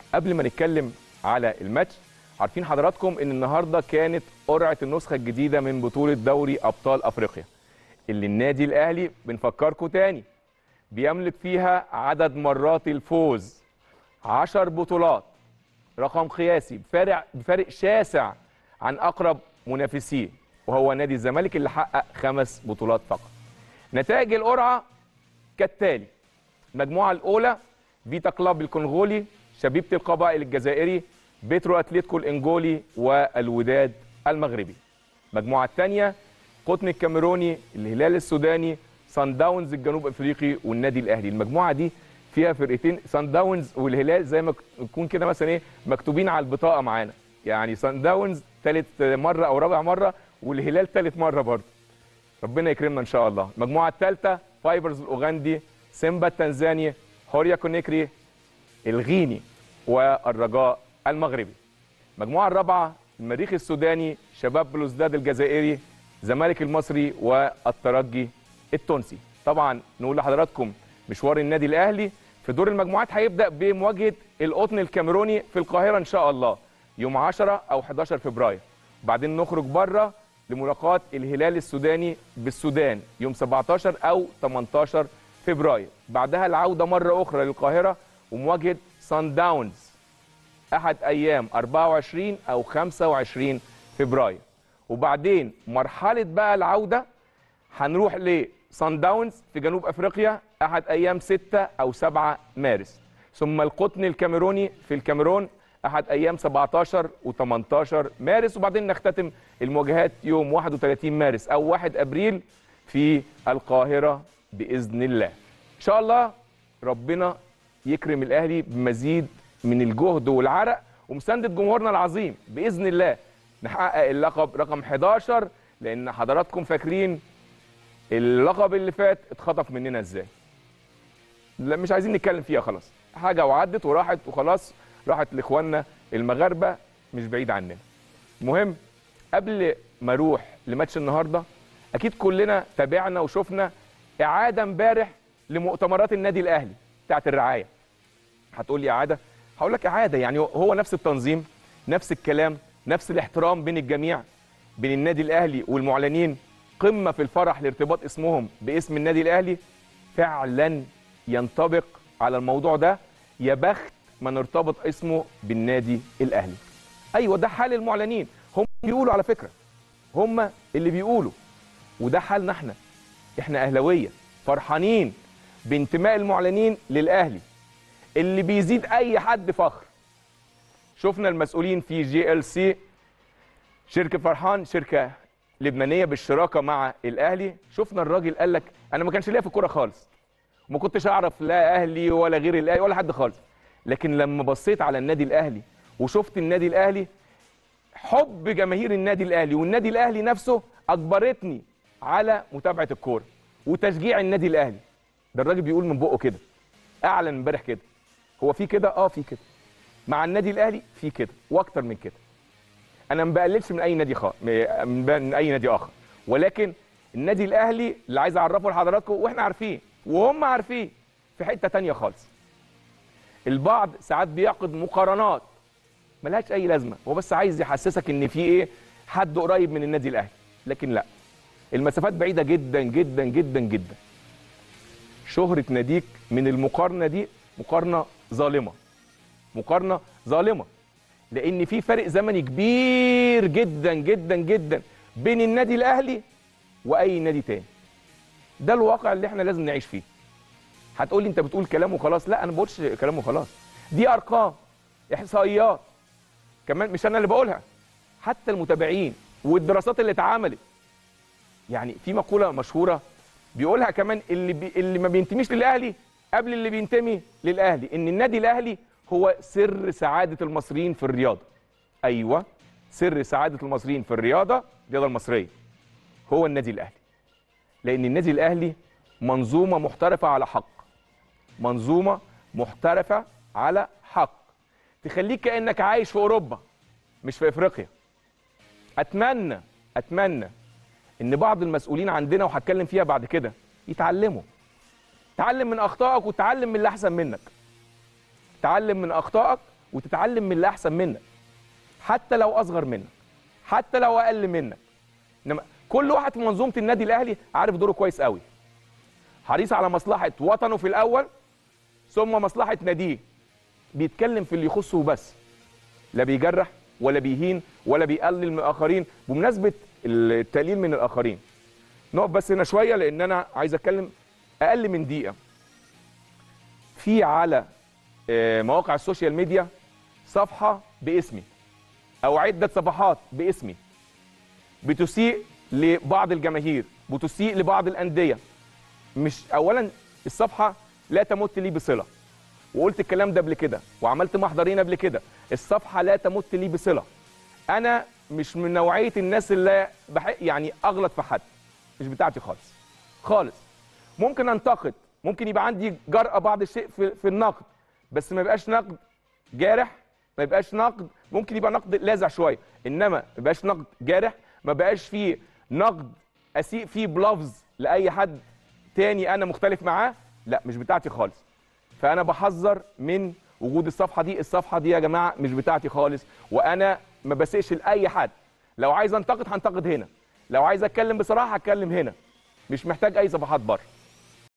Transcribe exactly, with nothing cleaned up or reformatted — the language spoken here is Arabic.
قبل ما نتكلم على الماتش، عارفين حضراتكم ان النهارده كانت قرعه النسخه الجديده من بطوله دوري ابطال افريقيا اللي النادي الاهلي بنفكركم تاني بيملك فيها عدد مرات الفوز عشر بطولات، رقم قياسي بفارق بفارق شاسع عن اقرب منافسيه، وهو نادي الزمالك اللي حقق خمس بطولات فقط. نتائج القرعه كالتالي: المجموعه الاولى فيتا كلاب الكونغولي، شبيبه القبائل الجزائري، بيترو اتليتيكو الانجولي، والوداد المغربي. المجموعه الثانيه قطن الكاميروني، الهلال السوداني، سان داونز الجنوب افريقي، والنادي الاهلي. المجموعه دي فيها فرقتين، سان داونز والهلال زي ما يكون كده مثلا ايه مكتوبين على البطاقه معانا، يعني سان داونز ثالث مره او رابع مره، والهلال ثالث مره برضه. ربنا يكرمنا ان شاء الله. المجموعه الثالثه فايبرز الاوغندي، سيمبا التنزاني، هوريا كونيكري الغيني، والرجاء المغربي. المجموعه الرابعه المريخ السوداني، شباب بلوزداد الجزائري، زمالك المصري، والترجي التونسي. طبعا نقول لحضراتكم مشوار النادي الاهلي في دور المجموعات هيبدا بمواجهه القطن الكاميروني في القاهره ان شاء الله يوم عشرة او حداشر فبراير، وبعدين نخرج بره لملاقاه الهلال السوداني بالسودان يوم سبعتاشر او تمنتاشر فبراير، بعدها العوده مره اخرى للقاهره ومواجهه سان داونز احد ايام اربعة وعشرين او خمسة وعشرين فبراير، وبعدين مرحله بقى العوده هنروح لسان داونز في جنوب افريقيا احد ايام ستة او سبعة مارس، ثم القطن الكاميروني في الكاميرون احد ايام سبعتاشر وتمنتاشر مارس، وبعدين نختتم المواجهات يوم واحد وتلاتين مارس او واحد ابريل في القاهره باذن الله. ان شاء الله ربنا يكرم الاهلي بمزيد من الجهد والعرق ومسانده جمهورنا العظيم باذن الله نحقق اللقب رقم حداشر، لان حضراتكم فاكرين اللقب اللي فات اتخطف مننا ازاي. لا مش عايزين نتكلم فيها، خلاص حاجه وعدت وراحت وخلاص، راحت لاخواننا المغاربه مش بعيد عننا. المهم قبل ما اروح لماتش النهارده، اكيد كلنا تابعنا وشفنا اعاده امبارح لمؤتمرات النادي الاهلي بتاعت الرعايه. هتقول لي اعاده؟ هقول لك اعاده، يعني هو نفس التنظيم، نفس الكلام، نفس الاحترام بين الجميع، بين النادي الاهلي والمعلنين، قمه في الفرح لارتباط اسمهم باسم النادي الاهلي. فعلا ينطبق على الموضوع ده، يا بخت من ارتبط اسمه بالنادي الاهلي. ايوه ده حال المعلنين، هم بيقولوا على فكره، هم اللي بيقولوا، وده حالنا احنا. احنا اهلاويه فرحانين بانتماء المعلنين للاهلي اللي بيزيد اي حد فخر. شفنا المسؤولين في جي ال سي، شركه فرحان، شركه لبنانيه بالشراكه مع الاهلي، شفنا الراجل قال لك انا ما كانش ليا في الكوره خالص، وما كنتش اعرف لا اهلي ولا غير الاهلي ولا حد خالص، لكن لما بصيت على النادي الاهلي وشفت النادي الاهلي، حب جماهير النادي الاهلي والنادي الاهلي نفسه اجبرتني على متابعه الكوره وتشجيع النادي الاهلي. ده الراجل بيقول من بقه كده، اعلن امبارح كده. هو في كده؟ اه في كده. مع النادي الاهلي في كده واكتر من كده. انا ما بقللش من اي نادي خالص، من اي نادي اخر، ولكن النادي الاهلي اللي عايز اعرفه لحضراتكم واحنا عارفين وهم عارفين في حته ثانيه خالص. البعض ساعات بيعقد مقارنات ملهاش اي لازمه، هو بس عايز يحسسك ان في ايه، حد قريب من النادي الاهلي، لكن لا، المسافات بعيده جدا جدا جدا جدا. شهره ناديك من المقارنه دي مقارنه ظالمه، مقارنه ظالمه، لان في فرق زمني كبير جدا جدا جدا بين النادي الاهلي واي نادي تاني. ده الواقع اللي احنا لازم نعيش فيه. هتقول لي انت بتقول كلام وخلاص، لا انا ما بقولش كلام وخلاص، دي ارقام، احصائيات، كمان مش انا اللي بقولها، حتى المتابعين والدراسات اللي اتعملت. يعني في مقوله مشهوره بيقولها كمان اللي بي اللي ما بينتميش للاهلي قبل اللي بينتمي للاهلي، ان النادي الاهلي هو سر سعاده المصريين في الرياضه. ايوه، سر سعاده المصريين في الرياضه، الرياضه المصريه، هو النادي الاهلي. لان النادي الاهلي منظومه محترفه على حق، منظومه محترفه على حق تخليك كانك عايش في اوروبا مش في افريقيا. اتمنى اتمنى ان بعض المسؤولين عندنا، وهتكلم فيها بعد كده، يتعلموا. تعلم من اخطائك وتعلم من اللي احسن منك. تعلم من اخطائك وتتعلم من اللي احسن منك، حتى لو اصغر منك، حتى لو اقل منك. انما كل واحد في منظومه النادي الاهلي عارف دوره كويس قوي، حريص على مصلحه وطنه في الاول ثم مصلحه ناديه، بيتكلم في اللي يخصه وبس، لا بيجرح ولا بيهين ولا بيقلل من الاخرين. بمناسبه التقليل من الاخرين، نقف بس هنا شويه لان انا عايز اتكلم اقل من دقيقه. في على مواقع السوشيال ميديا صفحه باسمي او عده صفحات باسمي بتسيء لبعض الجماهير، بتسيء لبعض الانديه. مش اولا الصفحه لا تمت لي بصله، وقلت الكلام ده قبل كده وعملت محضرين قبل كده. الصفحه لا تمت لي بصله، انا مش من نوعيه الناس اللي بحق يعني اغلط في حد، مش بتاعتي خالص خالص. ممكن انتقد، ممكن يبقى عندي جرأة بعض الشيء في, في النقد، بس ما يبقاش نقد جارح، ما يبقاش نقد، ممكن يبقى نقد لاذع شويه، انما ما يبقاش نقد جارح، ما بقاش فيه نقد اسيء فيه بلفظ لاي حد تاني انا مختلف معاه، لا مش بتاعتي خالص. فانا بحذر من وجود الصفحه دي. الصفحه دي يا جماعه مش بتاعتي خالص، وانا ما بسيئش لاي حد. لو عايز انتقد هنتقد هنا، لو عايز اتكلم بصراحه هتكلم هنا، مش محتاج اي صفحات بره.